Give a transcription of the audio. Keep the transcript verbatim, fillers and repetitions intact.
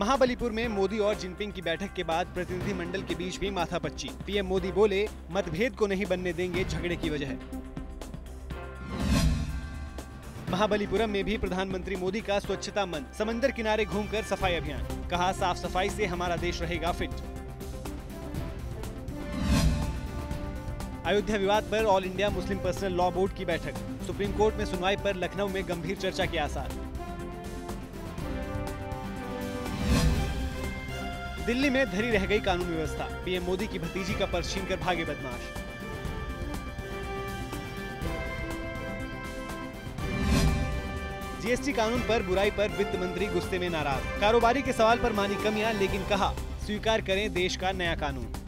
महाबलीपुर में मोदी और जिनपिंग की बैठक के बाद प्रतिनिधिमंडल के बीच भी माथापच्ची। पीएम मोदी बोले, मतभेद को नहीं बनने देंगे झगड़े की वजह। महाबलीपुरम में भी प्रधानमंत्री मोदी का स्वच्छता मंथ, समंदर किनारे घूमकर सफाई अभियान। कहा, साफ सफाई से हमारा देश रहेगा फिट। अयोध्या विवाद पर all India Muslim personal law board की बैठक। सुप्रीम कोर्ट में सुनवाई पर लखनऊ में गंभीर चर्चा के आसार। दिल्ली में धरी रह गई कानून व्यवस्था। पीएम मोदी की भतीजी का पर्स छीनकर भागे बदमाश। जीएसटी कानून पर बुराई पर वित्त मंत्री गुस्से में नाराज। कारोबारी के सवाल पर मानी कमियां, लेकिन कहा स्वीकार करें देश का नया कानून।